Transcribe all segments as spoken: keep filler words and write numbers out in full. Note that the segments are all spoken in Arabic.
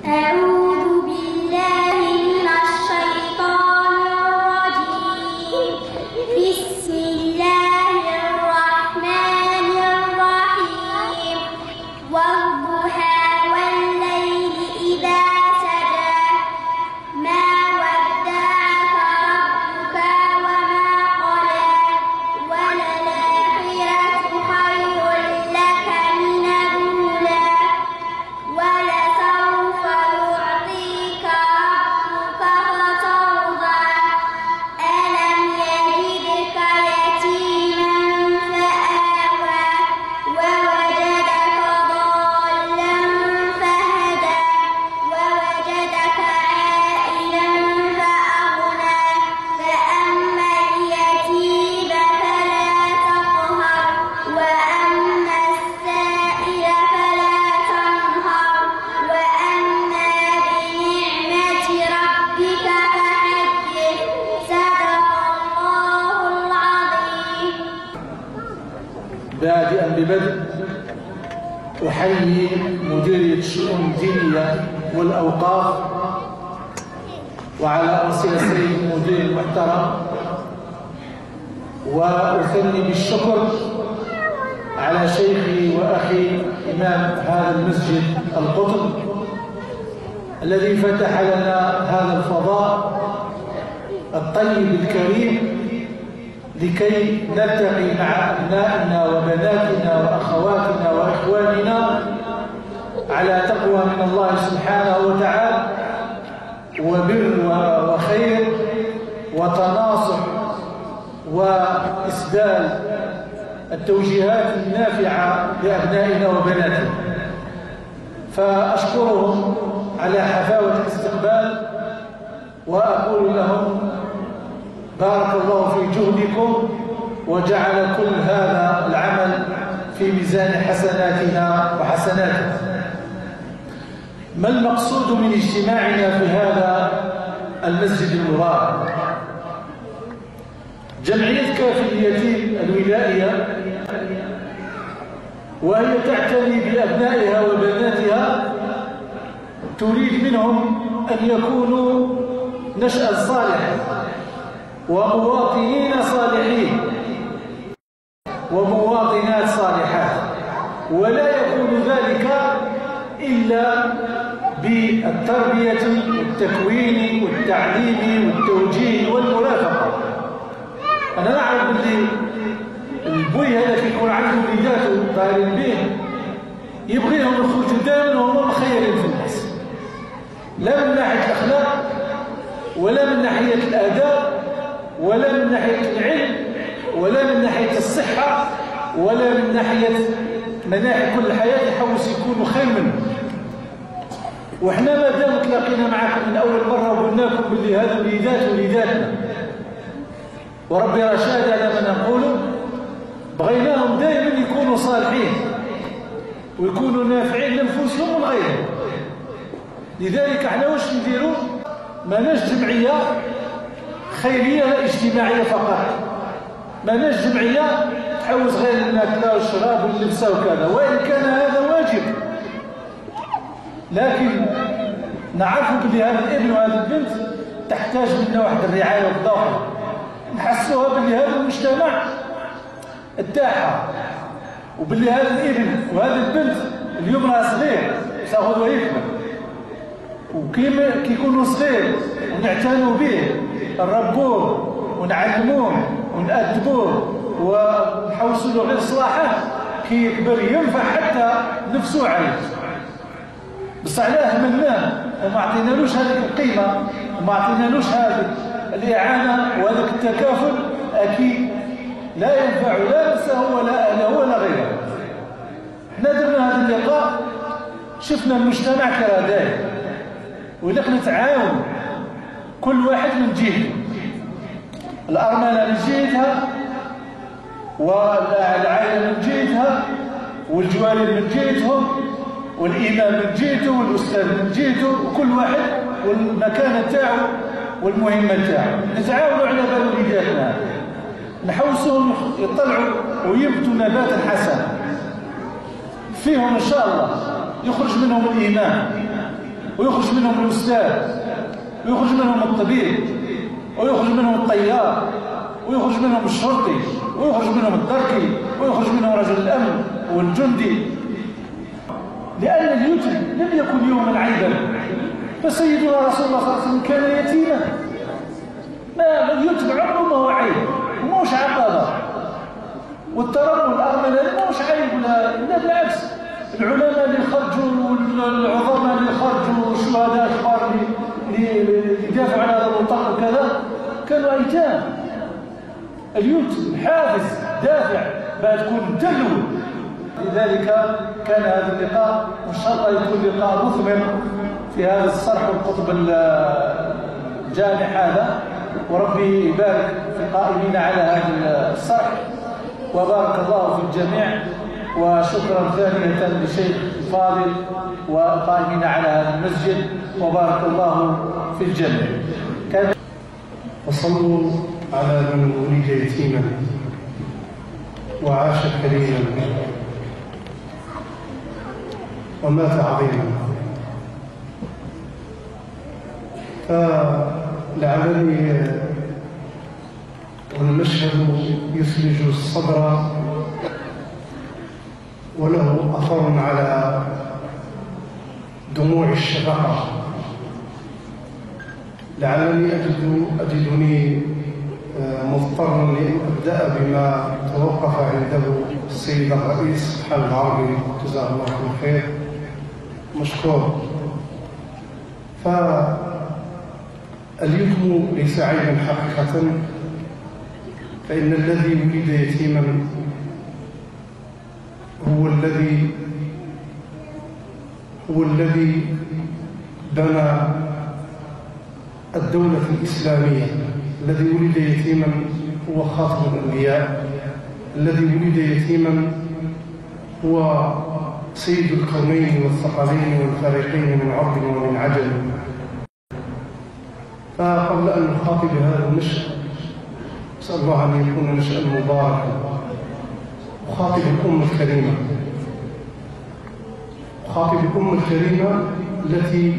بادئا ببدء أحيي مديرية الشؤون الدينية والأوقاف وعلى رأسها السيد المدير المحترم، وأثني بالشكر على شيخي وأخي إمام هذا المسجد القطب الذي فتح لنا هذا الفضاء الطيب الكريم لكي نلتقي مع أبنائنا وبناتنا وأخواتنا وإخواننا على تقوى من الله سبحانه وتعالى وبر وخير وتناصح وإسدال التوجيهات النافعة لأبنائنا وبناتنا. فأشكرهم على حفاوة الاستقبال وأقول لهم بارك الله في جهدكم وجعل كل هذا العمل في ميزان حسناتنا وحسناتكم. ما المقصود من اجتماعنا في هذا المسجد المبارك؟ جمعية كافل اليتيم الولائية وهي تعتني بأبنائها وبناتها تريد منهم أن يكونوا نشأة صالحة ومواطنين صالحين ومواطنات صالحات، ولا يكون ذلك إلا بالتربية والتكوين والتعليم والتوجيه والمرافقة. أنا نعرف أن البوي هذا كيكون عنده وليداته طالب به يبغيهم يخرجوا دائما وهم مخيرين في الناس، لا من ناحية الأخلاق ولا من ناحية الآداب ولا من ناحية العلم ولا من ناحية الصحة ولا من ناحية مناحي كل الحياة يحوس يكونوا خير منه. وإحنا ما دام تلاقينا معكم من أول مرة وقلنا لكم باللي هذا وليدات وليداتنا وربي رشاد على ما نقوله، بغيناهم دائما يكونوا صالحين ويكونوا نافعين لنفوسهم ولغيرهم. لذلك احنا واش نديروا؟ ماناش جمعية خيرية اجتماعية فقط، ماناش جمعية تحوز غير الماكلة والشراب واللبسة وكذا، وإن كان هذا واجب، لكن نعرف بلي هذا الابن وهذه البنت تحتاج منا واحد الرعاية والضوء، نحسوها بلي هذا المجتمع ارتاح، وباللي هذا الابن وهذه البنت اليوم راه صغير ساخذ ويكبر، وكيما كيكونوا صغير ونعتنوا به نربوه ونعلموه ونأدبوه ونحوسوا له غير صلاحه، كي يكبر ينفع حتى نفسه عليه. بس علاه هملناه وما عطينالوش هذيك القيمه وما عطينالوش هذيك الاعانه وهذاك التكافل، اكيد لا ينفع لا نفسه ولا اهله ولا غيره. احنا درنا هذا اللقاء شفنا المجتمع كرا داير، ولك نتعاون كل واحد من جهته، الأرملة من جهتها والعائلة من جهتها والجواري من جهتهم والإمام من جهته والأستاذ من جهته، وكل واحد والمكانة تاعه والمهمة تاعه. نتعاونوا على بال وليداتنا، نحوسهم يطلعوا وينبتوا نباتا حسنا فيهم إن شاء الله، يخرج منهم الإيمان ويخرج منهم الأستاذ، ويخرج منهم الطبيب، ويخرج منهم الطيار، ويخرج منهم الشرطي، ويخرج منهم الدركي، ويخرج منهم رجل الأمن والجندي. لأن اليتم لم يكن يوما عيبا، فسيدنا رسول الله صلى الله عليه وسلم كان يتيما. ما اليتم عمره ما هو عيب، موش عقبة. والتربي والأرملة موش عيب، لا بالعكس. العلماء اللي خرجوا والعظماء اللي خرجوا والشهداء الكبار اللي يدافعوا على هذا الوطن وكذا كانوا أيتام. اليتم حافز دافع بعد تكون تلو. لذلك كان هذا اللقاء وإن شاء الله يكون لقاء مثمر في هذا الصرح والقطب الجامع هذا، وربي يبارك في القائمين على هذا الصرح، وبارك الله في الجميع. وشكرا ثانية للشيخ الفاضل والقائمين على هذا المسجد، وبارك الله في الجميع. كان وصلوا على من ولد يتيما وعاش كريما ومات عظيما. فلعلني والمشهد يثلج الصدر وله أثر على دموع الشفقة. لعلني أجد أجدني مضطرا لأن أبدأ بما توقف عنده السيد الرئيس حال العربي جزاه الله كل خير مشكور. فاليتم ليس عيبا حقيقة، فإن الذي ولد يتيما هو الذي هو الذي بنى الدولة الإسلامية. الذي ولد يتيما هو خاتم الأنبياء. الذي ولد يتيما هو سيد الكونين والثقلين والفريقين من عرب ومن عجم. فقبل أن نخاطب هذا النشأ أسأل الله أن يكون نشأ مباركا. أخاطب الأمة الكريمة، أخاطب الأمة الكريمة التي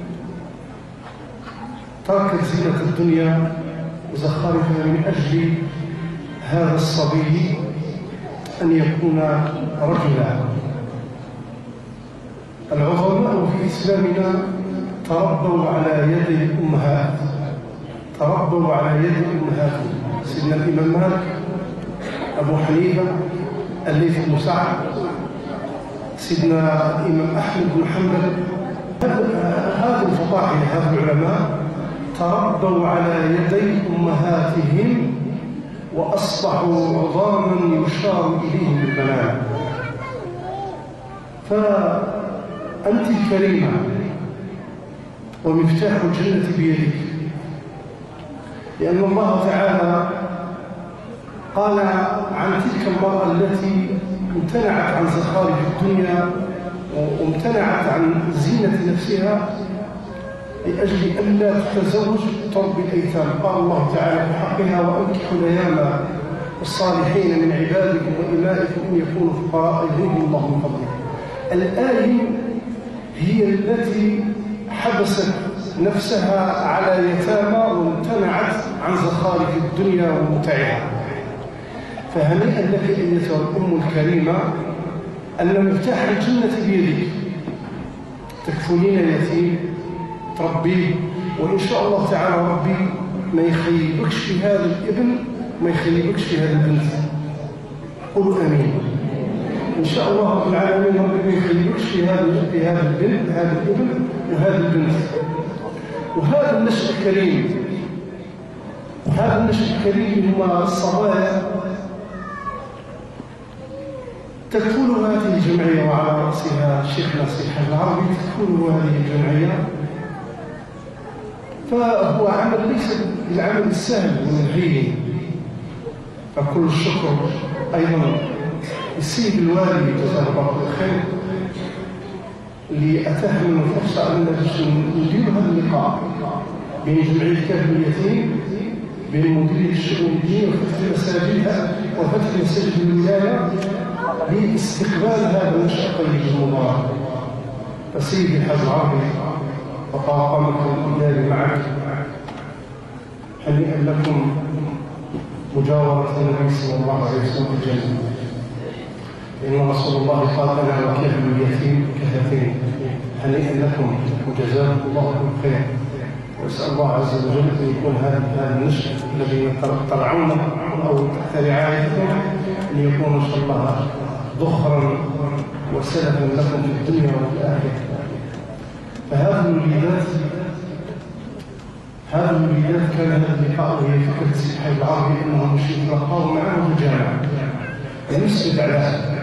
تركت زينة الدنيا وزخارفها من أجل هذا الصبي أن يكون رجلا. العظماء في إسلامنا تربوا على يد الأمهات، تربوا على يد الأمهات. سيدنا الإمام مالك، أبو حنيفة، الليث بن سعد، سيدنا الإمام أحمد بن حنبل، هذا الفقهاء هذا العلماء تربوا على يدي أمهاتهم وأصبحوا عظاما يشار إليهم بالبنان. فأنت كريمة ومفتاح الجنة بيدك، لأن الله تعالى قال عن تلك المرأة التي امتنعت عن زخارف الدنيا وامتنعت عن زينة نفسها لأجل ألا تتزوج تربي الأيتام. قال الله تعالى في حقها: وأنكحوا الأيام الصالحين من عبادكم وإمائكم إن يكونوا فقراء يغنيهم الله من فضله. الآية هي التي حبست نفسها على يتامى وامتنعت عن زخارف الدنيا ومتعها. فهنيئا لك أيتها الأم الكريمة أن مفتاح الجنة بيدك. تكفلين اليتيم، تربيه، وإن شاء الله تعالى ربي ما يخيبكش في هذا الابن، ما يخيبكش في هذا البنت. قولوا آمين. إن شاء الله رب العالمين ربي ما يخيبكش في هذا في هذا البنت، هذا الابن وهذا البنت. وهذا النشء الكريم، هذا النشء الكريم هو الصبايا تكفل هذه الجمعية، وعلى رأسها شيخنا السيد حاج العربي تكفل هذه الجمعية. فهو عمل ليس بالعمل السهل والهين، فكل الشكر أيضا للسيد الوالي جزاه الله خير اللي أتاح لنا الفرصة أن ندير هذا اللقاء بين جمعية كافل اليتيم، بين مديرية الشؤون الدينية وفتح مساجدها وفتح مساجد الولاية لاستقبال هذا النشأ الطيب المبارك. فسيدي الحاج العربي وطاقمك الإداري معك. هنيئا لكم مجاورة النبي صلى الله عليه وسلم في الجنة، إن رسول الله قال لنا وكلب اليتيم كهاتين. هنيئا لكم وجزاكم الله خير. وأسأل الله عز وجل أن يكون هذا النشر الذي ترعونه أو تحت رعايتكم أن يكون إن شاء الله ذخرا وسلفا لكم في الدنيا وفي الآخرة. فهذه الوليدات هذه الوليدات كان هذا اللقاء وهي فكرة السبحة العربي أنهم يتلقوا معه في الجامعة. المسجد على هذا.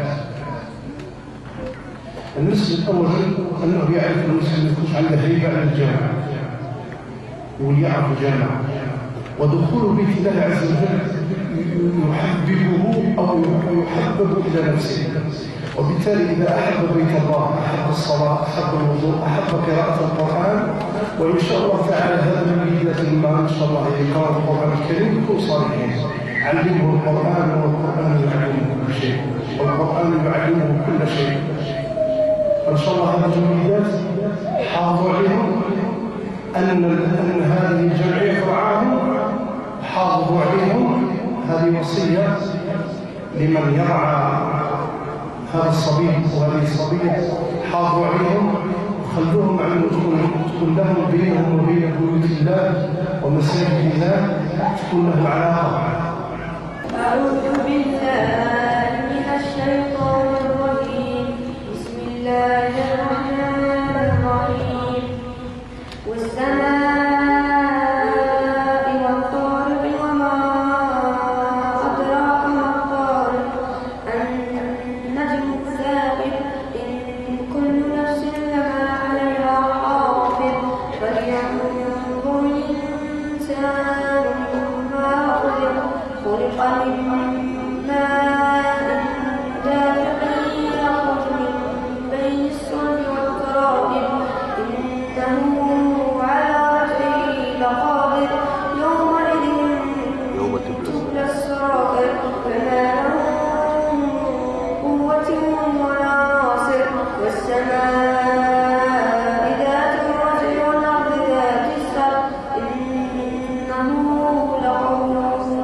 المسجد أولا أنه يعرف المسلم يكون عنده هيبة على الجامعة وليعرف الجامعة، ودخول بيت الله عز وجل يحببه أو يحبب إلى نفسه. وبالتالي إذا أحب بيت الله، أحب الصلاة، أحب الوضوء، أحب قراءة القرآن، وإن شاء الله تعالى هذا الوليدات المال إن شاء الله يقرأ القرآن الكريم يكون صالحين. علمه القرآن والقرآن يعلمه كل شيء، والقرآن يعلمه كل شيء. فإن شاء الله هذه الوليدات حافظوا عليهم أن أن هذه الجمعية ترعاهم، حافظوا عليهم. هذه وصية لمن يرعى هذا الصبي وهذه الصبية، حافظوا عليهم وخلوهم على تكون لهم بينهم وبين بيوت الله ومساجد الله تكون لهم علاقة. أعوذ بالله من الشيطان الرجيم. بسم الله الرحمن الرحيم. والسماء والطارق وما أدراك ما الطارق. النجم الثاقب. إن كل نفس لما عليها حافظ. فلينظر الإنسان مما خلق. خلق من ماء دافق يخرج من بين الصلب والترائب. إنه على رجعه لقادر. يومئذ تبلى السرائر. فما له من قوة ولا ناصر. والسماء ذات الرجع والأرض ذات السر. إنه لقول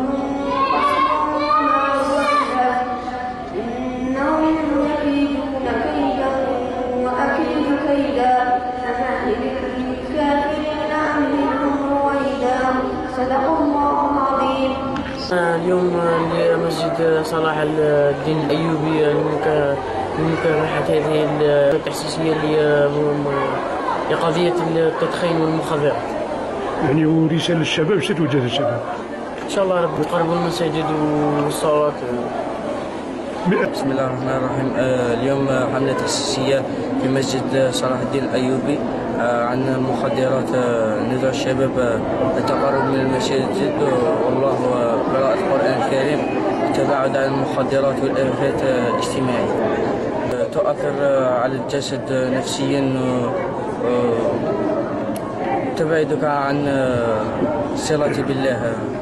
اليوم لمسجد صلاح الدين الأيوبي لمكافحة هذه التحسيسية لقضية التدخين والمخدرات. يعني ورسالة للشباب ستوجه للشباب إن شاء الله رب يقربوا المساجد والصلوات. بسم الله الرحمن الرحيم. اليوم حملة تحسيسية في مسجد صلاح الدين الأيوبي عن المخدرات. ندعو الشباب للتقرب من المساجد والله وقراءة القرآن الكريم، التباعد عن المخدرات والآفات الاجتماعية. تؤثر على الجسد نفسيا، تبعدك عن صلة بالله.